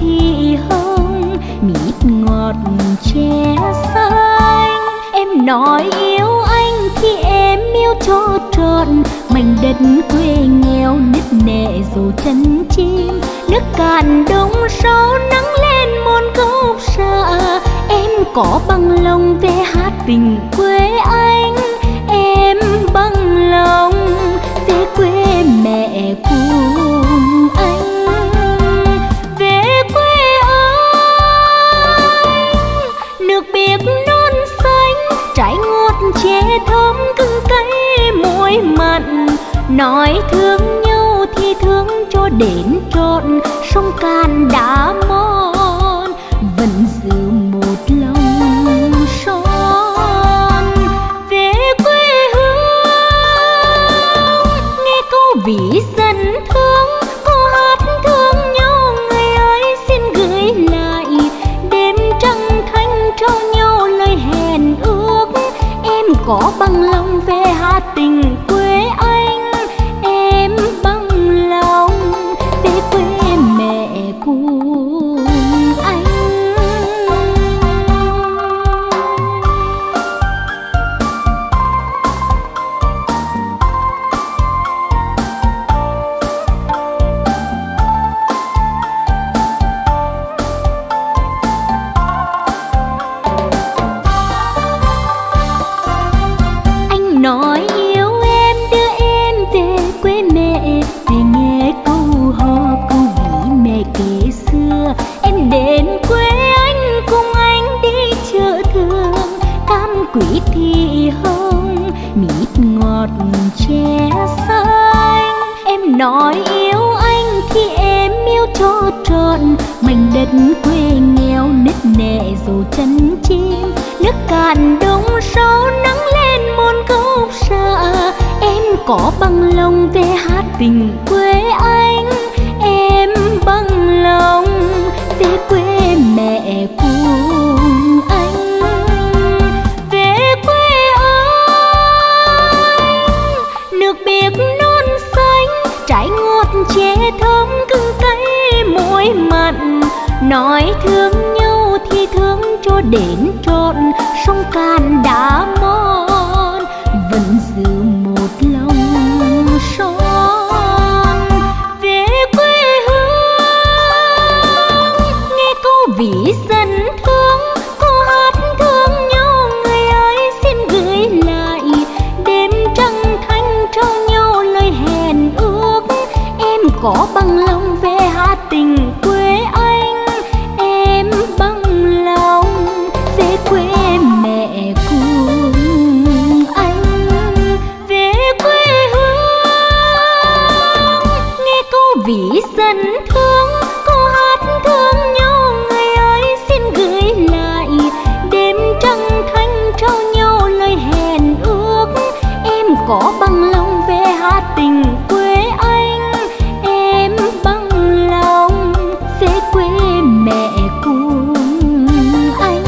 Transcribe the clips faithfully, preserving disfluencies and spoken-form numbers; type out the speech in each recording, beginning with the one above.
thị hồng, mít ngọt che xanh. Em nói yêu anh thì em yêu cho trọn mảnh đất quê nghèo nứt nẻ dù chân chim. Nước cạn đông sâu nắng lên muôn gốc xa, em có bằng lòng về hát tình quê anh. Em bằng lòng về quê mẹ cùng anh, về quê anh. Nước biếc non xanh, trái ngọt chè thơm cưng cay muối mặn. Nói thương nhau thì thương cho đến trọn sông Cạn đã mòn, vẫn giữ một lòng son. Về quê hương nghe câu ví dân thương, câu hát thương nhau người ơi xin gửi lại. Đêm trăng thanh trao nhau lời hẹn ước, em có bằng lòng về hát tình quê anh. Em bằng lòng về quê mẹ cùng anh. Anh nói yêu em đưa em về quê mẹ, về nghe câu hò câu ví mẹ kể xưa. Em đến quê anh cùng anh đi chợ thường, cam quýt thị hồng, mít ngọt che xanh. Em nói yêu anh thì em yêu cho trọn mảnh đất quê nghèo nứt nẻ dù chân chim. Nước cạn đông sâu nắng lên muôn gốc xa, em có bằng lòng về hát tình quê anh. Em bằng lòng về quê mẹ cùng anh, về quê anh. Nước biếc non xanh, trái ngọt chè thơm cưng cay muối mặn. Nói thương nhau thì thương cho đến trọn sông Cạn đã mòn, vẫn giữ một lòng son. Về quê hương nghe câu ví dân thương, câu hát thương nhau người ơi xin gửi lại. Đêm trăng thanh trao nhau lời hẹn ước, em có bằng lòng về hát tình quê anh. Em bằng lòng về quê mẹ cùng anh, về quê hương nghe câu ví dân thương, câu hát thương nhau người ơi xin gửi lại. Đêm trăng thanh trao nhau lời hẹn ước, em có bằng lòng về hát tình quê anh. Em bằng lòng về quê mẹ cùng anh,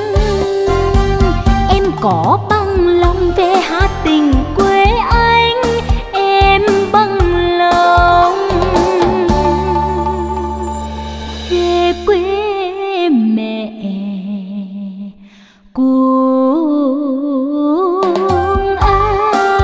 em có bằng lòng về hát tình quê anh. Em bằng lòng về quê mẹ cùng anh.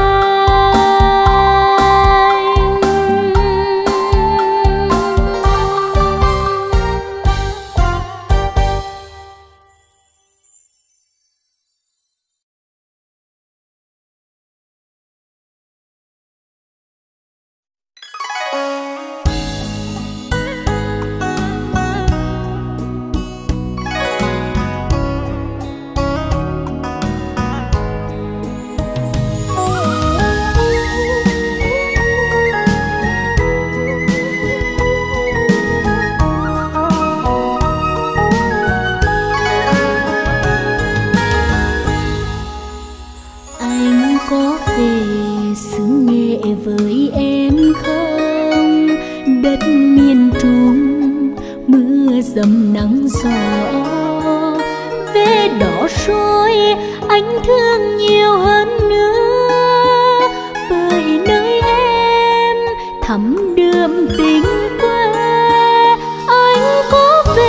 dầm nắng gió. Về đó rồi anh thương nhiều hơn nữa, bởi nơi em thắm đượm tình quê. Anh có về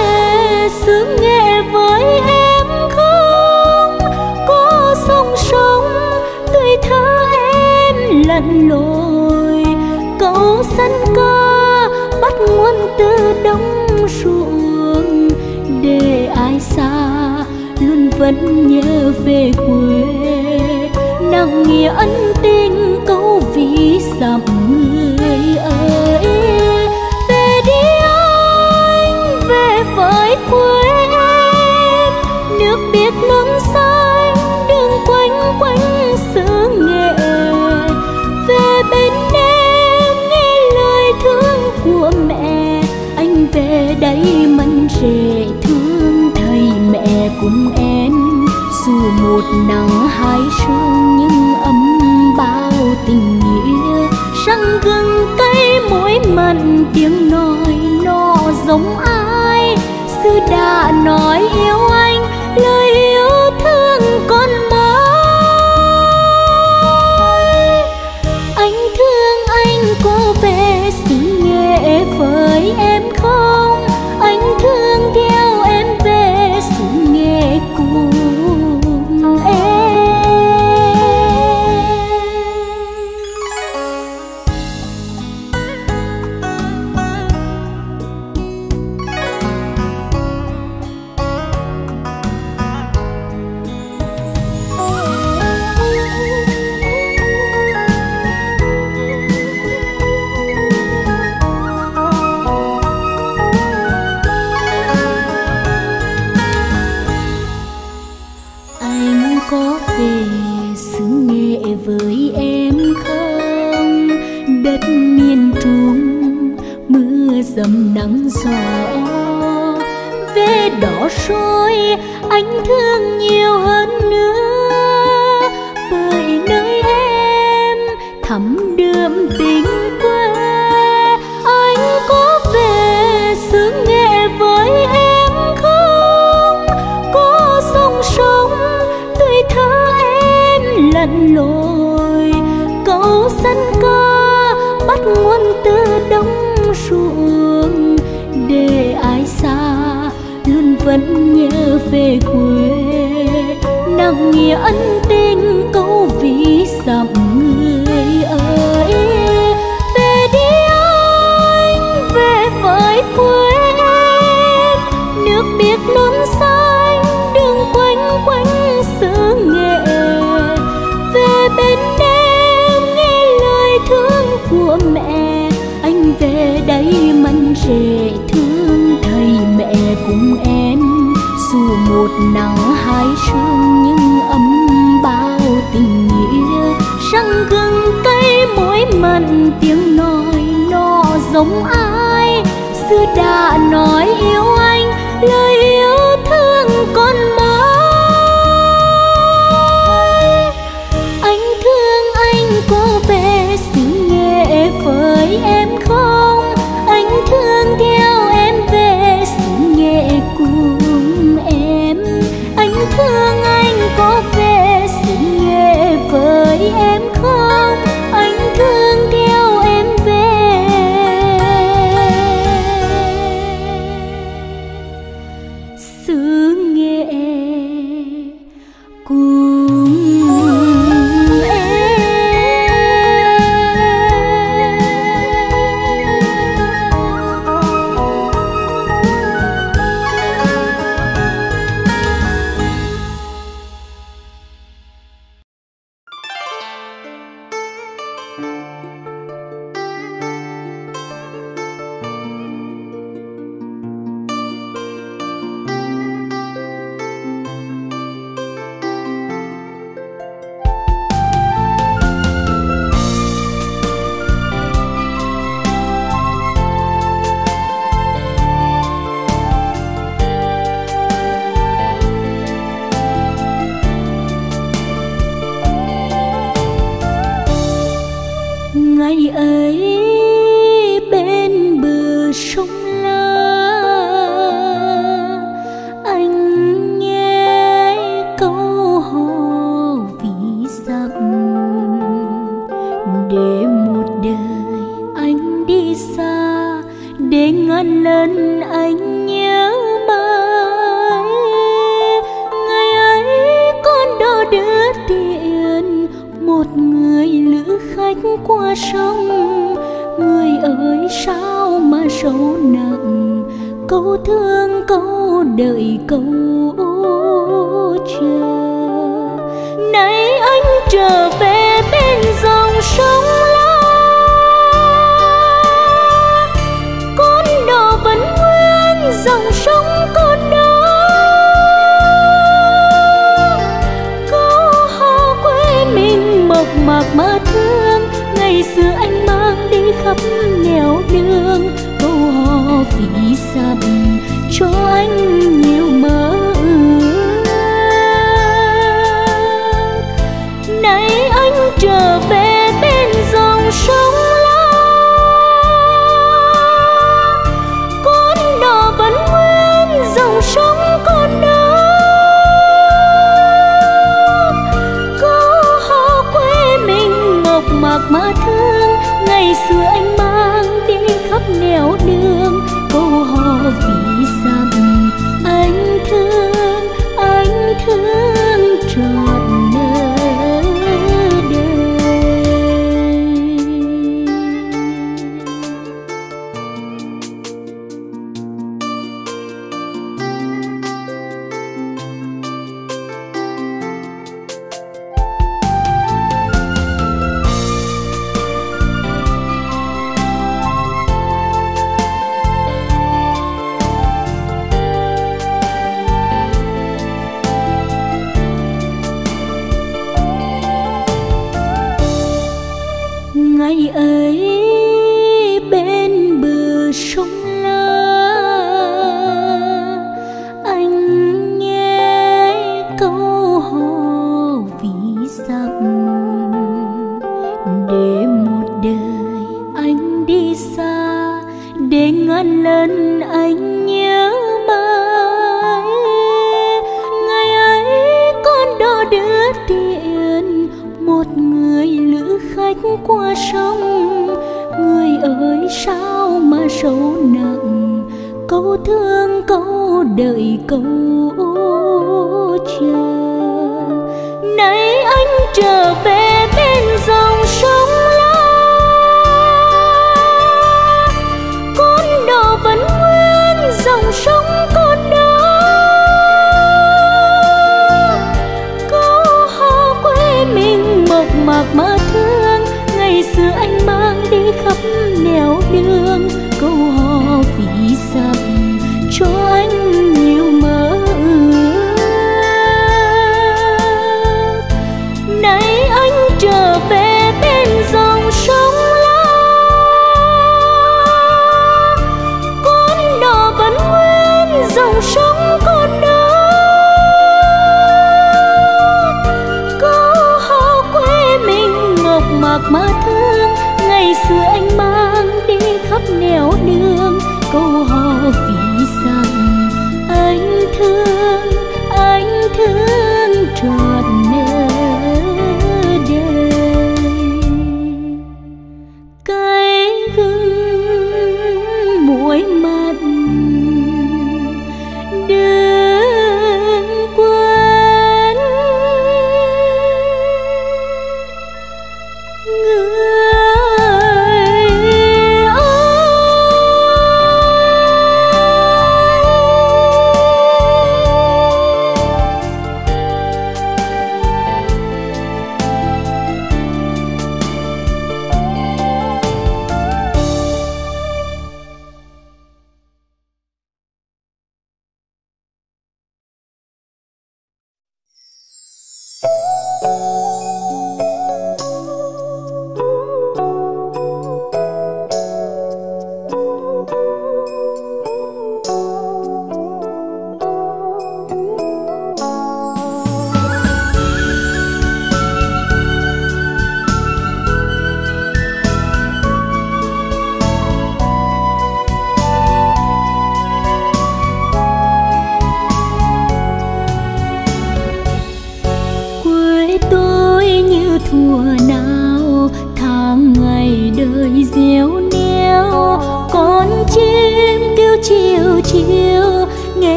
vẫn nhớ về quê, nặng nghĩa ân tình câu ví dặm người ơi. Về đi anh, về với quê em, nước biếc nấm xanh đường quanh quanh xứ Nghệ. Về bên em nghe lời thương của mẹ, anh về đây mân rể thương thầy mẹ cùng em. Dù một nắng hai sương nhưng ấm bao tình nghĩa, răng gừng cây mối mặn tiếng nói nó giống ai. Xưa đã nói yêu anh, lời yêu thương con mãi. Anh thương anh có về xứ Nghệ với em không? Anh thương theo em về xứ Nghệ cùng em. Anh có về xứ Nghệ với em không? Đất miền Trung mưa dầm nắng gió, về đó rồi anh thương nhiều hơn nữa. Bởi nơi em thắm đượm tình quê, anh có về xứ Nghệ với em không? Có sông sông tuổi thơ em lặn lội, câu sân ca bắt nguồn từ đông ruộng. Để ai xa luôn vẫn nhớ về quê, nặng nghĩa ân tình câu ví dặm người ơi. Về đi anh, về với quê em, nước biếc nấm xanh đường quanh quanh xứ Nghệ. Về bên em nghe lời thương của mẹ, anh về đây mân rể thương thầy mẹ cùng em. Dù một nắng hai sương nhưng ấm bao tình nghĩa, răng gừng cây mối mặn tiếng nói nó giống ai. Xưa đã nói yêu anh, lời yêu thương con mãi. Anh thương anh có về xứ Nghệ với em không? Anh thương theo em về xứ Nghệ cùng em. Anh thương anh có về xứ Nghệ với em không? Anh thương theo em về xứ Nghệ cùng em. Ngày ấy bên bờ sông La, anh nghe câu hò ví dặm. Để một đời anh đi xa, để ngàn lần anh nhớ mãi. Ngày ấy con đò đưa tiền một người lữ khách qua sông. Người ơi sao mà sâu nặng, câu thương câu đợi câu chờ. Nay anh trở về bên dòng sông lá, con đò vẫn nguyên dòng sông con đó. Câu hò quê mình mộc mạc mà thương, ngày xưa anh mang đi khắp nẻo đường. Câu hò phí sầm cho anh nhiều mơ ước. Nay anh trở về bên dòng sông lá, con đò vẫn nguyên dòng sông con đó. Câu hò quê mình mộc mạc mà thương, ngày xưa anh mang đi khắp nẻo đường. Câu hò vì sầm anh thương, anh thương trọn nỡ đời. Ngày ấy bên bờ sông La, anh nghe câu hò ví dặm. Để một đời anh đi xa, để ngàn lần anh nhớ mãi. Ngày ấy con đò đưa tiền một người lữ khách qua sông. Người ơi sao mà sâu nặng, câu thương câu đợi câu chờ. Nay anh trở về bên dòng sông lá, con đò vẫn nguyên dòng sông con đó. Câu hò quê mình mộc mạc mà thương, ngày xưa anh mang đi khắp nẻo đường. Câu hò vì sầm cho anh nhiều mơ ước. Nay anh trở về bên dòng sông lá, con đò vẫn nguyên dòng sông con đó. Câu hò quê mình mộc mạc mà thương, ngày xưa anh mang đi khắp nẻo đường. Câu hò vì sầm anh thương, anh thương trọn nỡ đời. Cái gừng muối mặn đừng quên, người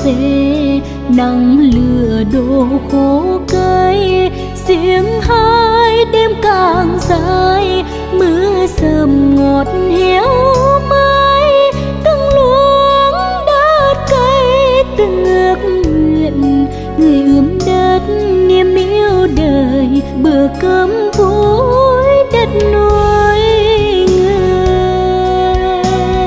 về, nắng lửa đổ khô cây, xiềng hai đêm càng dài, mưa sớm ngọt héo mây, từng luống đất cây, từng ước nguyện người ươm đất niềm yêu đời, bữa cơm vui đất nuôi người.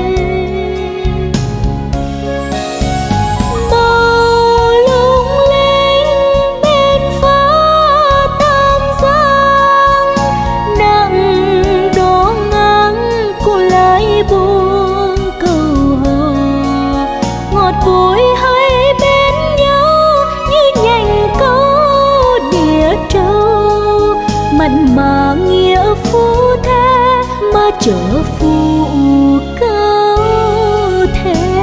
Màu lung linh bên phá tam giang, nặng đổ ngang cô lại buông câu hò, ngọt bùi hay bên nhau như nhành câu đĩa trâu, mặn mà nghĩa phu thế mà trở phụ câu thế.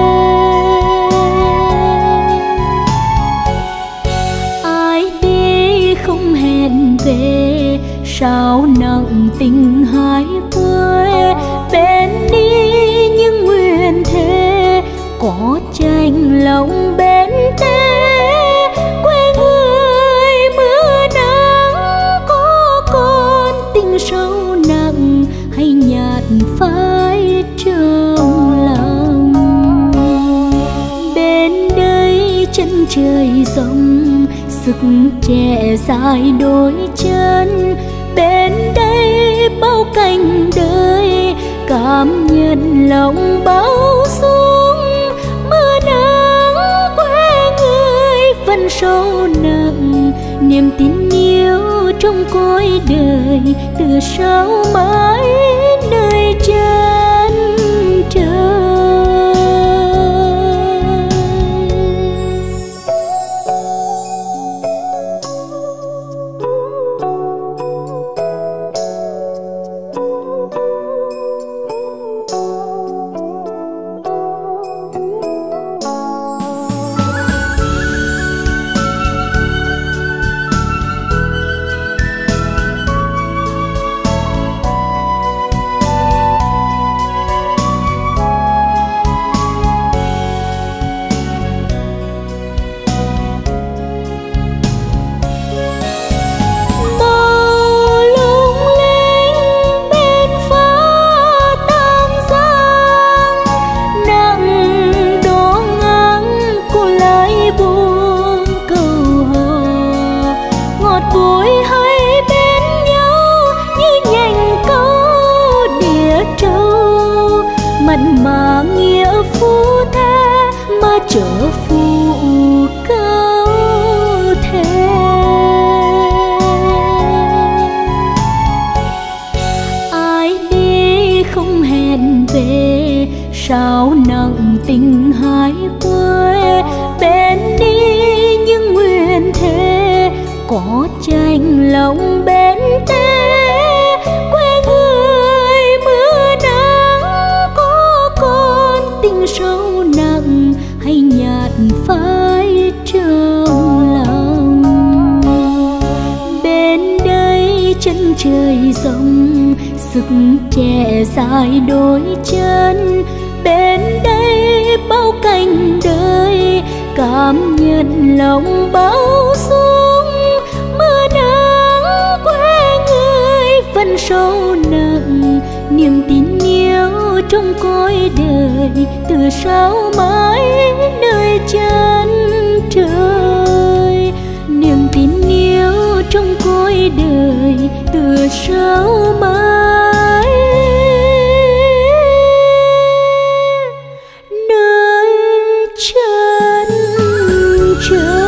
Ai đi không hẹn về, sao nặng tình hai quê, bên đi nhưng nguyện thế, có tranh lòng bên tế. Quê người mưa nắng có con tình sâu nặng, hay nhạt phai trong lòng. Bên đây chân trời rộng, sức trẻ dài đôi chân, bên đây bao cảnh đời, cảm nhận lòng bao dung. Mưa nắng quê người vẫn sâu nặng, niềm tin yêu trong cõi đời, từ sau mãi nơi chân trời. Mặn mà nghĩa phu thế mà trở phụ câu thế. Ai đi không hẹn về, sao nặng tình hai quê, bên đi nhưng nguyện thế, có tranh lòng bên tế. Quê người mưa nắng có con tình sâu nặng, hay nhạt phai trong lòng. Bên đây chân trời rộng, sức trẻ dài đôi chân, bên đây bao cảnh đời, cảm nhận lòng bao dung. Mưa nắng quê người vẫn sâu nặng, niềm tin yêu trong cõi đời, từ sau mãi nơi chân trời. Niềm tin yêu trong cõi đời, từ sau mãi nơi chân trời.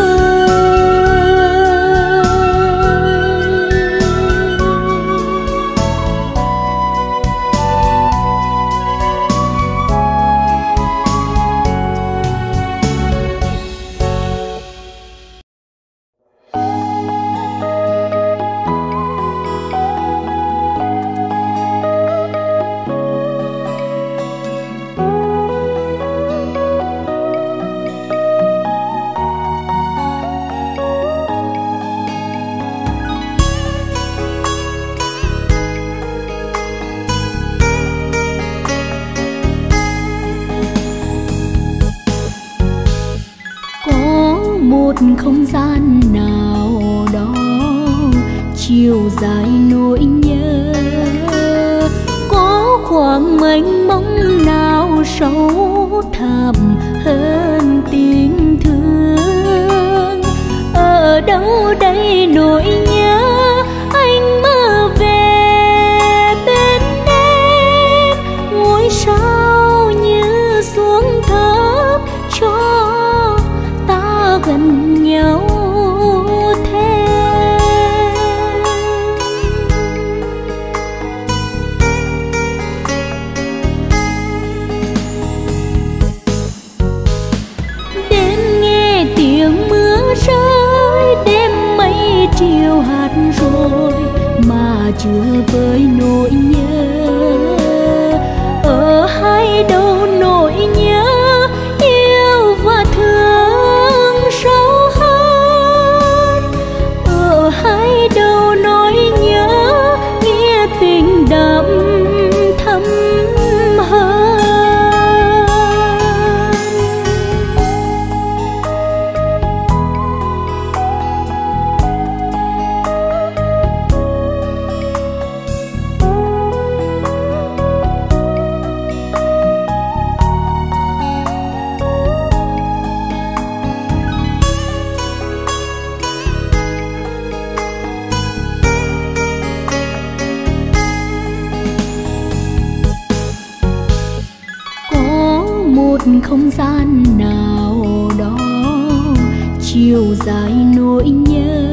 một không gian nào đó chiều dài nỗi nhớ, có khoảng mênh mông nào sâu thẳm hơn tình thương. Ở đâu đây nỗi nhớ anh mơ về bên em, ngôi sao như xuống thấp cho ta gần nhau thêm. Đến nghe tiếng mưa rơi, đêm mây chiều hạt rồi mà chưa với nỗi nhớ. Ở hai đầu nỗi nhớ yêu và thương sâu hơn, ở hai đầu nỗi nhớ nghĩa tình đậm thắm hơn. Không gian nào đó chiều dài nỗi nhớ,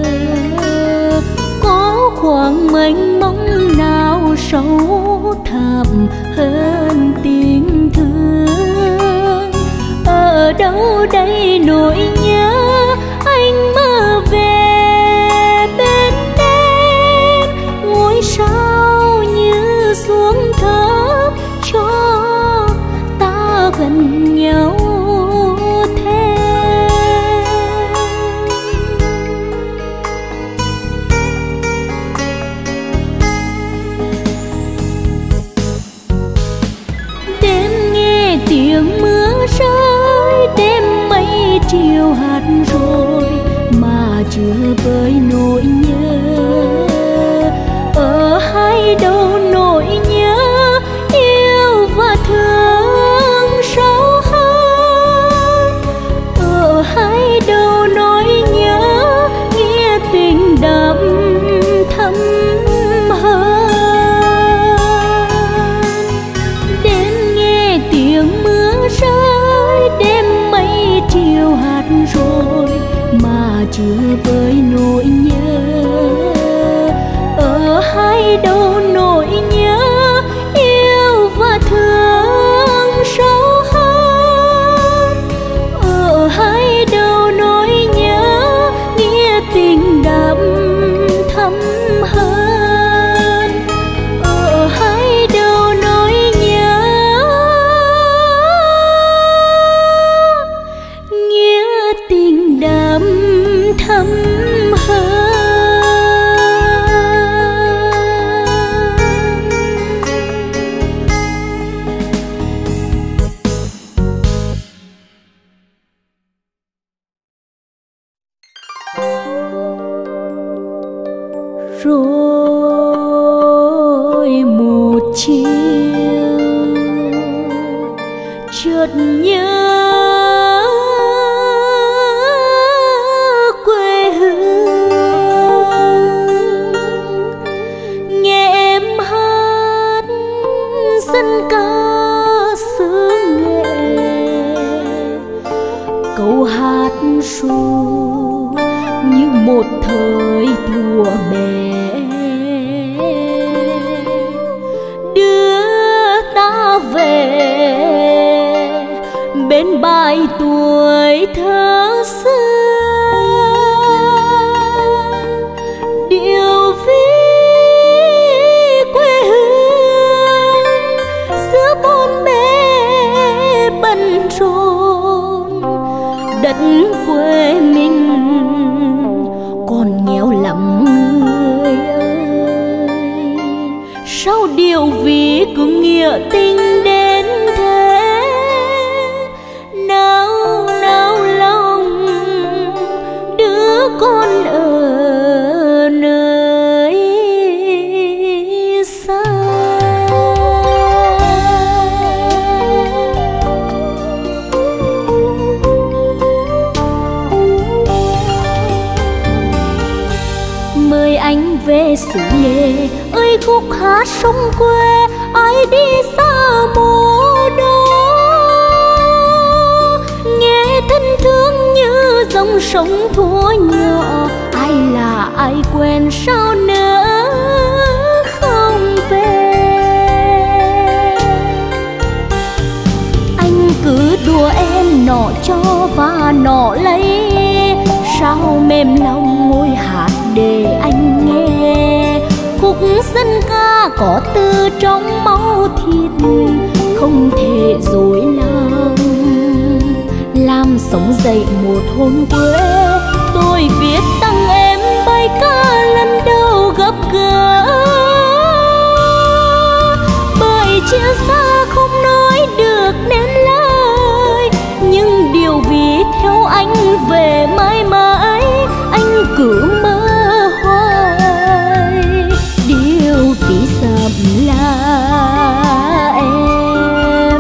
có khoảng mênh mông nào sâu thẳm hơn tình thương. Ở đâu đây nỗi nhớ anh mơ về bên em, ngôi sao như xuống thấp cho ta gần nhau thêm. Đêm nghe tiếng mưa rơi, đêm mây chiều hạt rồi mà chưa với nỗi nhớ. Ở hai đầu nỗi nhớ yêu và thương sâu hơn, ở hai đầu nỗi nhớ nghĩa tình đậm thắm hơn. Đến nghe tiếng mưa rơi, đêm mây chiều hạt rồi mà chưa với nỗi nhớ. Ở hai đầu nỗi nhớ yêu và thương sâu hơn, ở hai đầu nỗi nhớ nghĩa tình đậm thắm hơn, ở hai đầu nỗi nhớ nghĩa tình đậm thắm hơn. Rồi một chiều chợt nhớ quê hương, nghe em hát dân ca xứ Nghệ, câu hát ru như một thời thuở bé, đưa ta về bên bãi tuổi thơ xưa. Điều ví quê hương giữa bốn bề bận rộn, đất quê mình còn nghèo lắm người ơi. Sao điều ví cứ nghĩa tình đến thế, nào nào lòng xứ Nghệ ơi khúc hát sông quê ai đi xa mồ đó, nghe thân thương như dòng sông thuở nhỏ, ai là ai quen sao nỡ không về. Anh cứ đùa em nọ cho và nọ lấy, sao mềm lòng ngồi hát để anh nghe. Khúc dân ca có từ trong máu thịt, không thể dối lòng. Làm sống dậy một hồn quê, tôi viết tặng em bài ca lần đầu gặp gỡ. Bởi chia xa không nói được nên lời, nhưng điều vì theo anh về mãi mãi, anh cứ mơ hoài. Điều vì dặm là em.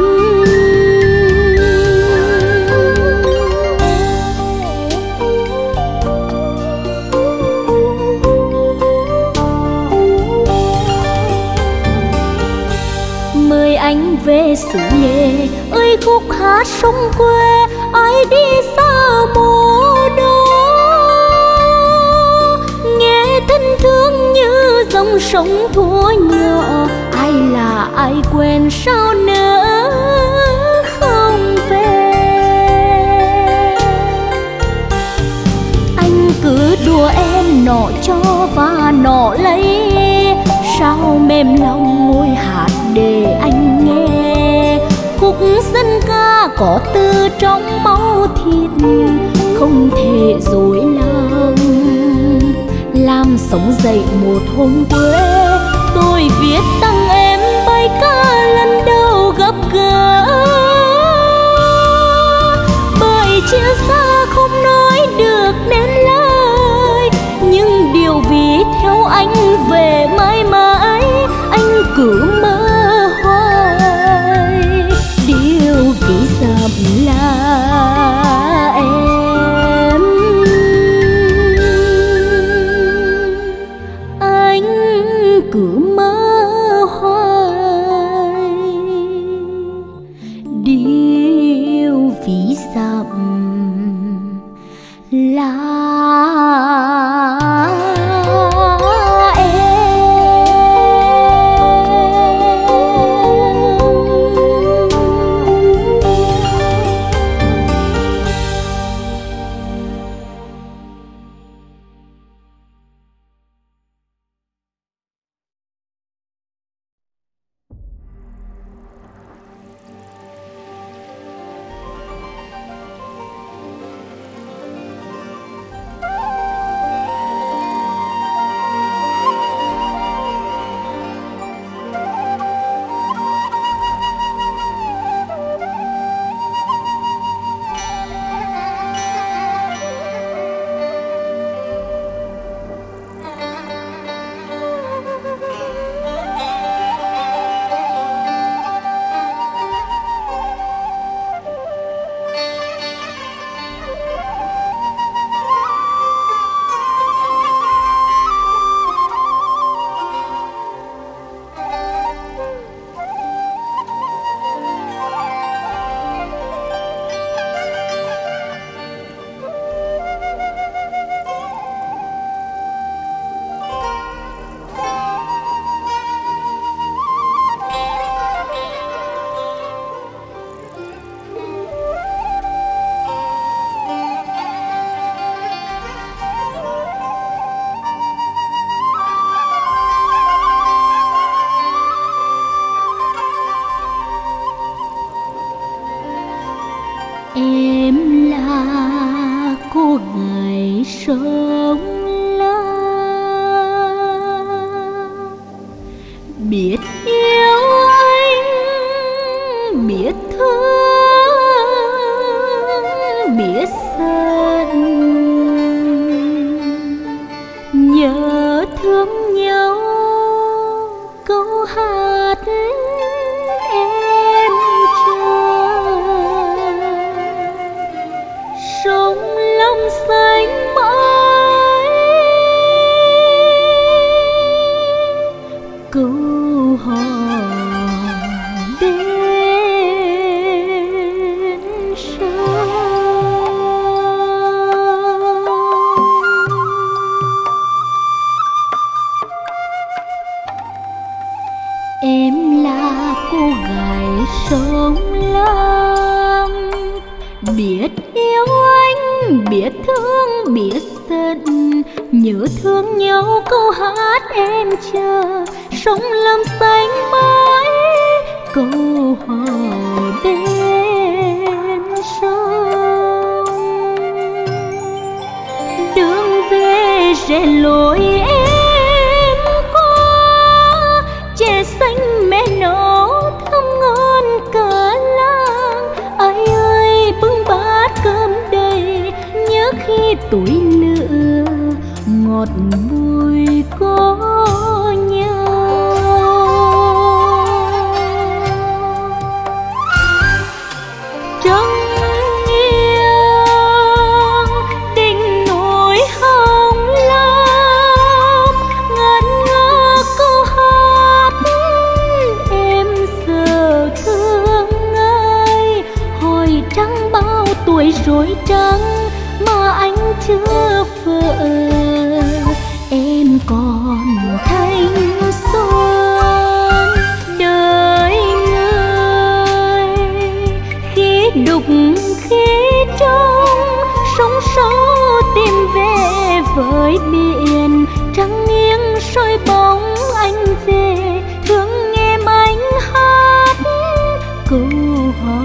Mời anh về xứ Nghệ ơi khúc hát sông quê ai đi xa mồ đó, nghe thân thương như dòng sông thuở nhỏ, ai là ai quen sao nỡ không về. Anh cứ đùa em nọ cho và nọ lấy, sao mềm lòng ngồi hát để anh nghe. Khúc dân ca có từ trong máu thịt, không thể dối lòng. Làm sống dậy một hồn quê, tôi viết tặng em bài ca lần đầu gặp gỡ. Bởi chia xa không nói được nên lời, nhưng điều vì theo anh về mãi mãi, anh cứ mơ hoài. Điều vì dặm là em. Anh cứ mơ hoài. Điều vì dặm là em là cô gái sông La, biết yêu anh, biết thương, biết giận, nhớ thương nhau câu hát em sông long xanh mãi. biết thương biết giận, nhớ thương nhau câu hát em chờ, sông lâm xanh mãi câu hò bên sông. Đường về rẽ lối em qua, chè xanh mẹ nấu thơm ngon cả làng. Ai ơi bưng bát cơm đầy, nhớ khi tuổi lửa ngọt bùi có nhau. Trăng nghiêng đỉnh núi hồng lam, ngân nga câu hát em giờ thương ai. Hỏi trăng bao tuổi rồi trăng mà anh chưa vợ, em còn thanh xuân. Đời người khi đục khi trong, sóng sâu tìm về với biển. Trăng nghiêng soi bóng anh về, thương em anh hát câu hò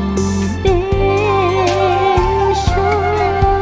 bên sông.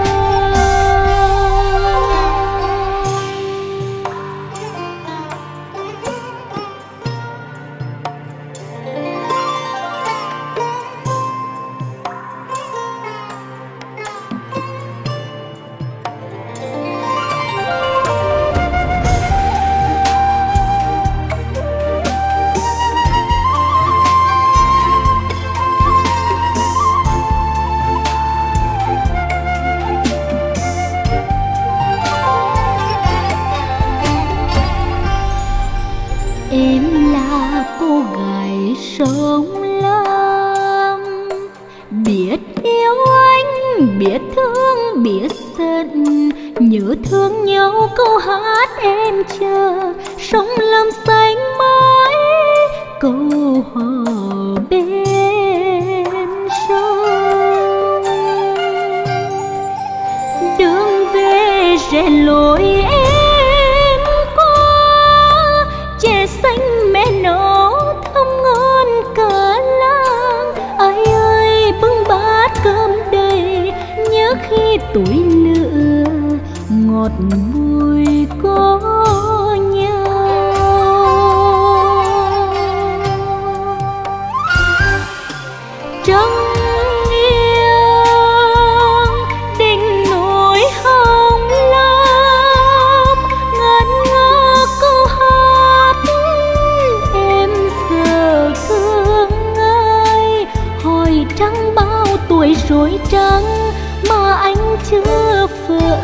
Em là cô gái sông lam, biết yêu anh, biết thương, biết giận, nhớ thương nhau câu hát em chờ, sông lam xanh mãi câu hò bên sông. Đường về rẽ lối em qua, chè xanh mẹ nấu thơm ngon cả làng. Ai ơi bưng bát cơm đầy, nhớ khi tuổi lửa ngọt bùi có nhau. Trăng nghiêng đỉnh núi hồng lam, ngân nga câu hát em giờ thương ai. Hỏi trăng bao tuổi rồi trăng mà anh chưa vợ,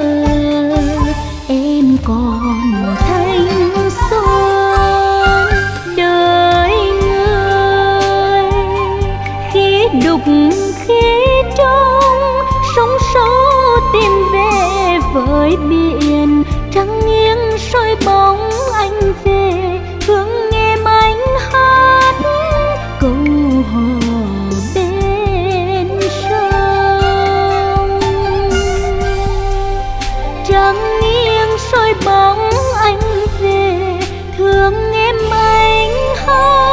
em còn thanh xuân. Đời người khi đục khi trong, sóng sâu tìm về với biển. Trăng nghiêng soi bóng anh về, thương em anh hát câu hò bên sông. Trăng nghiêng soi bóng anh về, thương em anh hát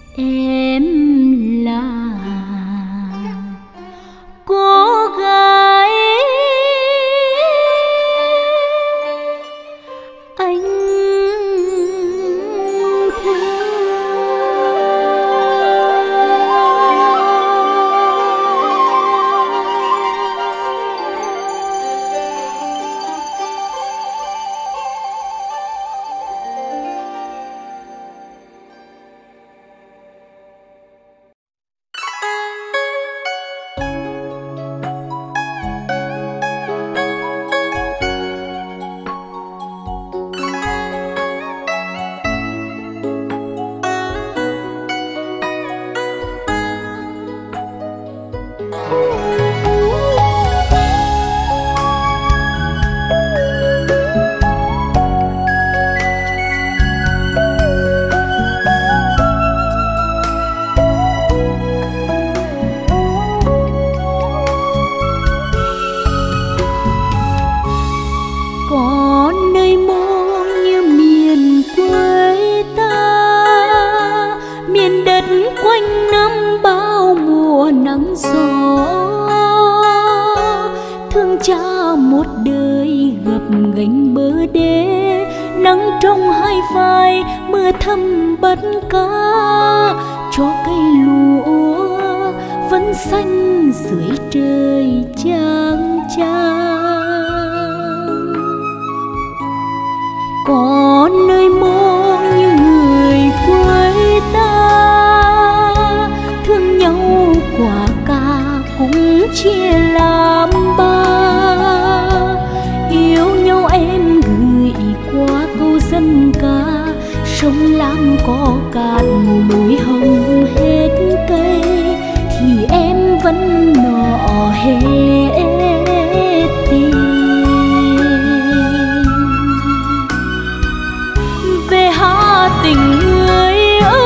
em là cô gái phai mưa thấm bất cá, cho cây lúa vẫn xanh dưới trời chang chang. Có nơi mô như người quê ta, thương nhau quả cà cũng chia làm ba. Yêu nhau em gửi qua câu dân ca, sông lam có cạn núi hồng hết cây, thì em vẫn nọ hết tình. Về Hà Tĩnh người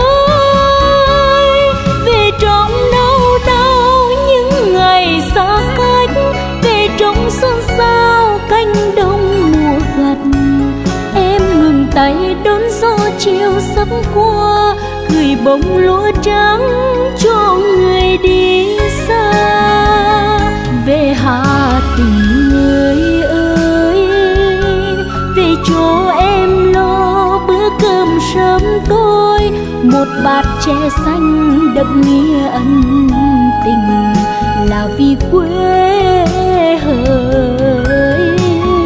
ơi, về trong đau đau những ngày xa cách, về trong xôn xao cánh đồng mùa gặt. Em ngừng tay đón gió chiều sắp qua, gửi bông lúa trắng cho người đi xa. Về Hà Tĩnh người ơi, về chỗ em lo bữa cơm sớm tối, một bát chè xanh đậm nghĩa ân tình, là vì quê hỡi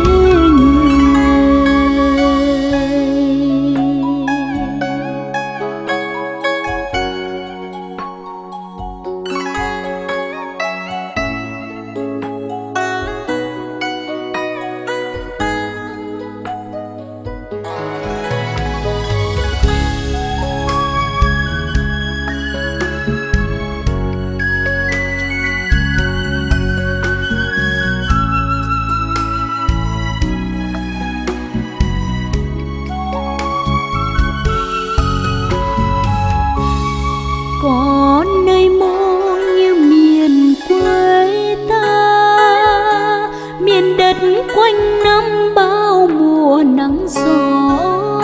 quanh năm bao mùa nắng gió.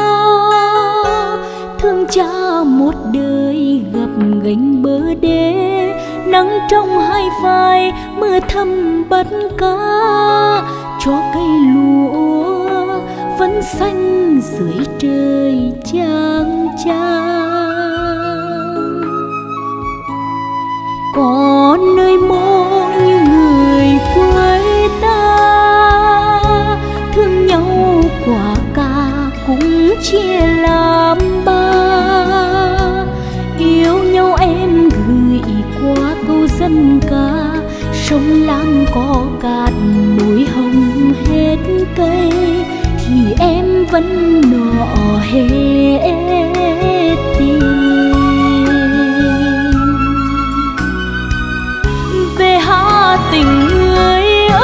Thương cha một đời gập ghềnh bờ đê, nắng trong hai vai mưa thấm bất cá, cho cây lúa vẫn xanh dưới trời chang chang. Có nơi mô như người quê ta, thương nhau quả cà cũng chia làm ba. Yêu nhau em gửi qua câu dân ca, sông lam có cạn núi hồng hết cây, thì em vẫn nọ hết tình. Về Hà Tĩnh người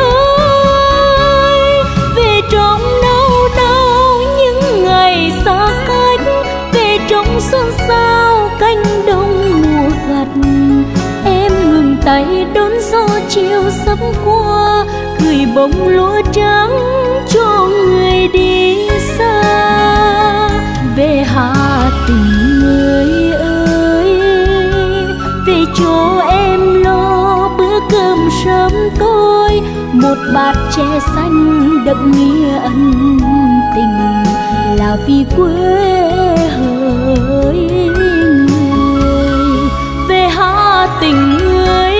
ơi, về trong đau đau những ngày xa cách, về trong xôn xao cánh đồng mùa gặt. Em ngừng tay đón gió chiều sắp qua, gửi bông lúa trắng cho người đi xa. Về Hà Tĩnh người ơi, về chỗ em lo bữa cơm sớm tối, một bát chè xanh đậm nghĩa ân tình, là vì quê hỡi người. Về Hà Tĩnh người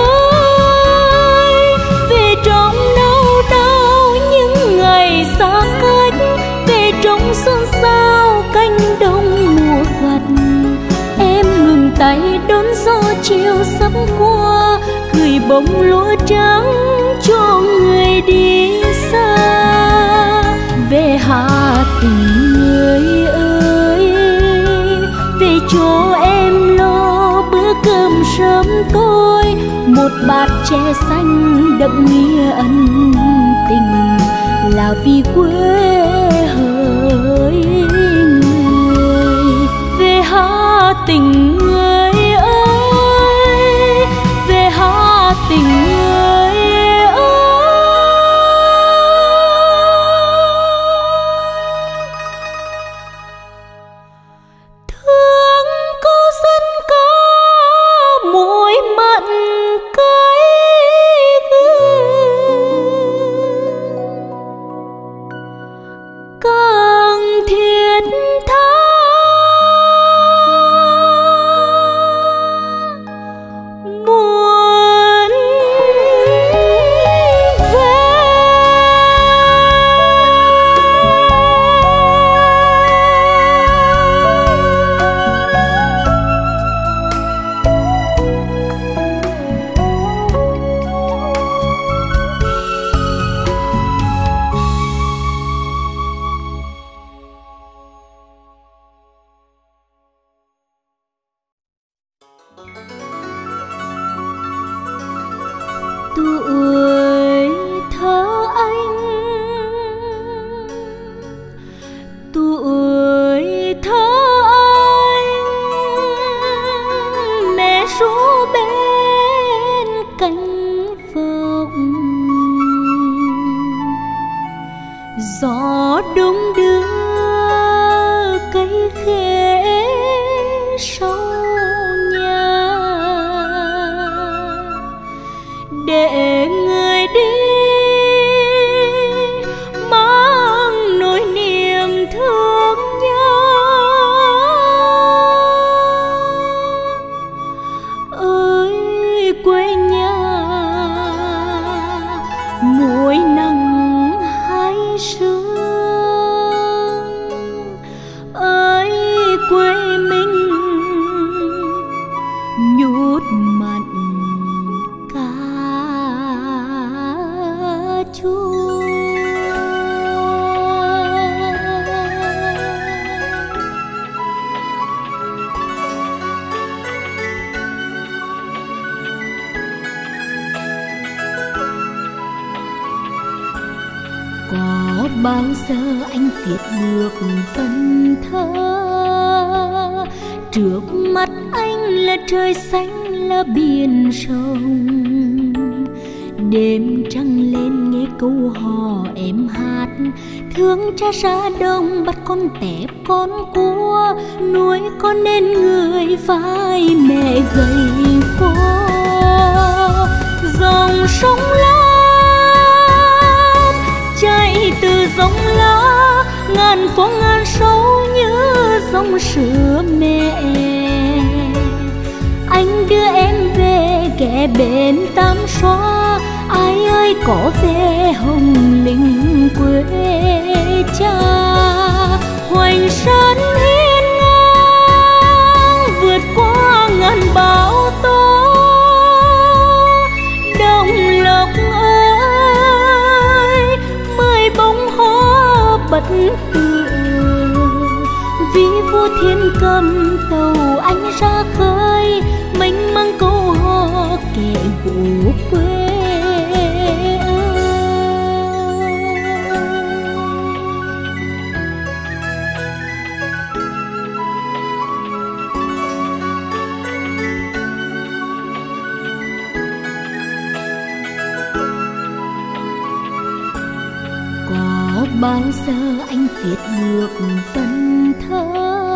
ơi, về trong đau đau những ngày xa cách, về trong xôn xao cánh đồng mùa gặt. Em ngừng tay đón gió chiều sắp qua, gửi bông lúa trắng cho người đi xa. Về Hà Tĩnh người ơi, về chỗ em lo bữa cơm sớm tối, một bát chè xanh đậm nghĩa ân tình, là vì quê hỡi người. Về Hà Tĩnh người ơi, về Hà Tĩnh người ơi. Thương cô dân ca môi mặn cay gương, Tuổi thơ anh, tuổi thơ anh, mẹ ru bên cánh vọng, gió đông đưa cây khế sau nhà, để người đi mang nỗi niềm thương nhớ. Ơi quê nhà muối nắng hai sương, ơi quê mình nhút mặn cá chua. Có bao giờ anh viết được phần thơ, trước mắt anh là trời xanh là biển sông, đêm trăng lên nghe câu hò em hát, thương cha ra đông bắt con tép con cua, nuôi con nên người vai mẹ gầy khô. Dòng sông lớn chạy từ dòng lá, ngàn phố ngàn sâu như dòng sữa mẹ. Anh đưa em về ghé bên Tam Xoa, ai ơi có về Hồng Linh quê cha. Hoành sơn hiên ngang vượt qua ngàn bão tố, Đồng Lộc ơi mười bông hoa bật tựa, vì vua thiên cầm tàu anh ra khơi, mênh mang câu hò kể gỗ quê ơi. Có bao giờ anh viết được phần thơ,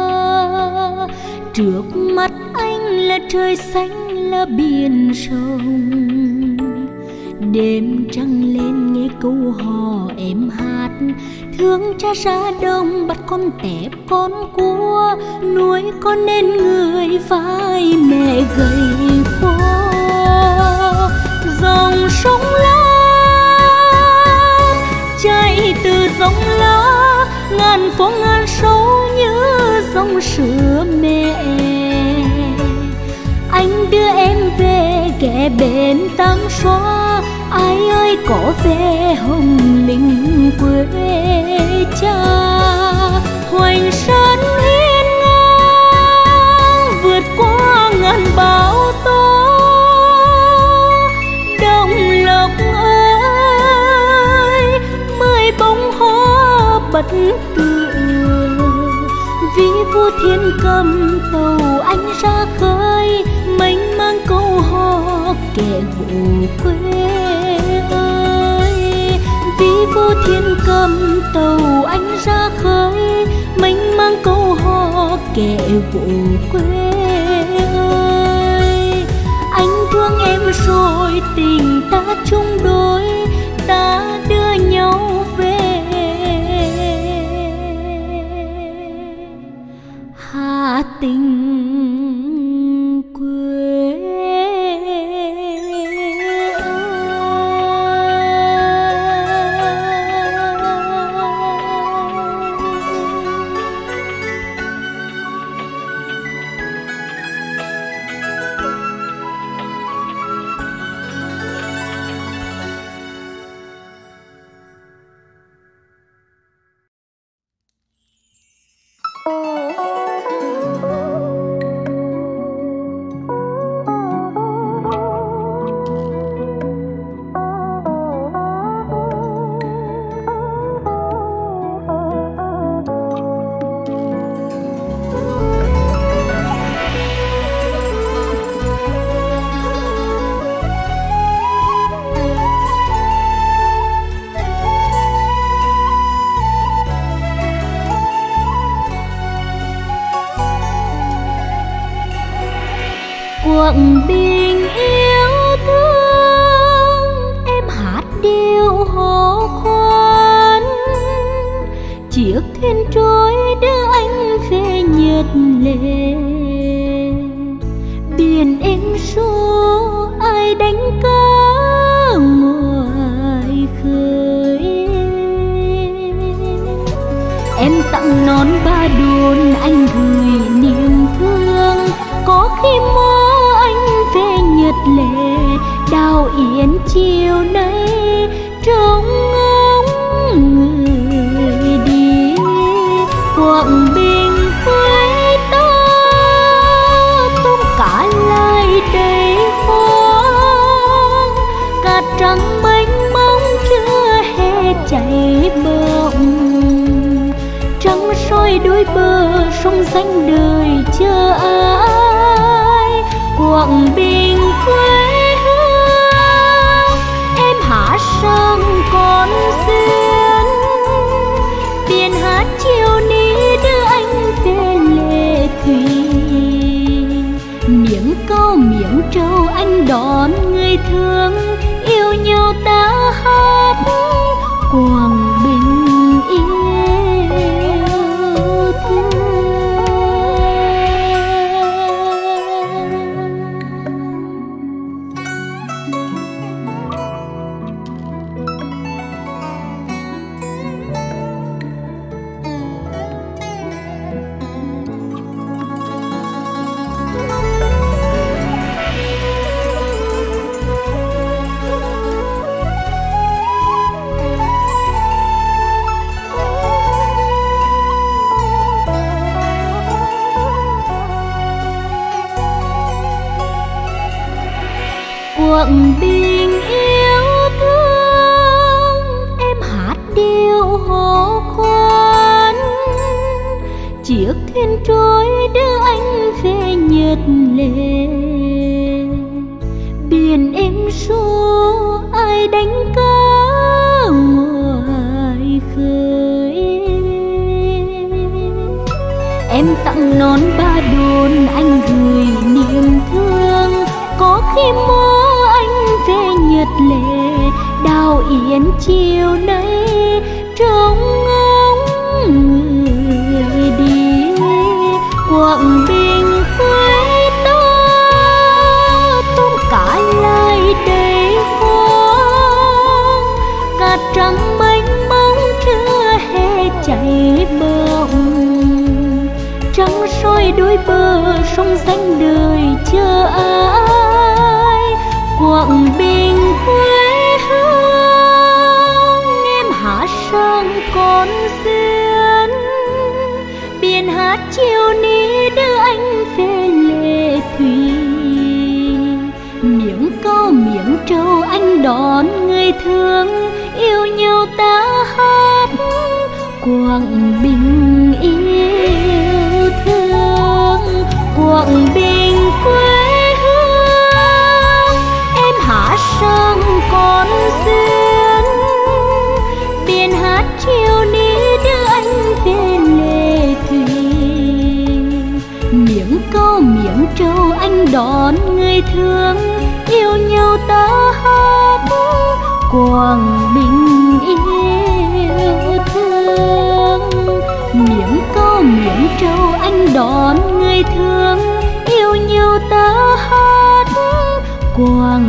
trước mắt anh là trời xanh là biển sông, đêm trăng lên nghe câu hò em hát, thương cha ra đông bắt con tép con cua, nuôi con nên người vai mẹ gầy khô. Dòng sông lớn chạy từ dòng lá, ngàn phố ngàn sâu như dòng sữa mẹ. Anh đưa em về ghé bên Tam Xoa, ai ơi có về Hồng Linh quê cha. Hoành sơn hiên ngang vượt qua ngàn bão tố, Đồng Lộc ơi mười bông hoa bật tựa, vì vua thiên cầm tàu anh ra khơi, mênh mang câu hò kể gỗ quê ơi. Vì vua thiên cầm tàu anh ra khơi, mênh mang câu hò kể gỗ quê ơi. Anh thương em rồi tình ta chung đôi, ta đưa nhau về Hà Tĩnh quê Quảng Bình yêu thương, em hát điệu hò khoan. Chiếc thuyền trôi đưa anh về Nhật Lệ, biển êm ru ai đánh cá ngoài khơi. Em tặng nón ba đồn anh gửi niềm thương, có khi mơ anh về Nhật Lệ. Đào Yến chiều nay trông ngóng người đi, Quảng Bình quê ta tôm cá lại đầy khoang. Cát trắng mênh mông chưa hè chảy bồng, trắng soi đôi bờ sông xanh đời chờ ai. Quảng Bình quê hương, em hát sông con duyên, biển hát chiều ní đưa anh về Lệ Thủy. Miếng câu miếng trâu anh đón người thương, yêu nhau ta hát Quảng Bình yêu thương. Quảng Bình yêu thương, em hát điệu hò khoan. Chiếc thuyền trôi đưa anh về Nhật Lệ, biển êm ru ai đánh cá ngoài khơi. Em tặng nón ba đồn anh gửi niềm thương, có khi mơ anh về Nhật Lệ. Đào Yến chiều nay trông ngóng người đi, Quảng Bình quê ta tôm cá lại đầy khoang. Cát trắng mênh mông chưa hè chảy bồng, trắng soi đôi bờ sông xanh đời chờ ai. Quảng Bình quê hương, em hát sông con duyên, biển hát chiều ní đưa anh về Lệ Thủy. Miếng câu miếng trâu anh đón người thương, yêu nhau ta hát Quảng Bình yêu thương. Quảng Bình quê hương, em hát sông con duyên, biển hát chiều ní đưa anh về Lệ Thủy. Miếng câu miếng trâu anh đón người thương, yêu nhau ta hát Quảng Bình yêu thương. Miếng câu miếng trâu anh đón người thương, yêu nhau ta hát Quảng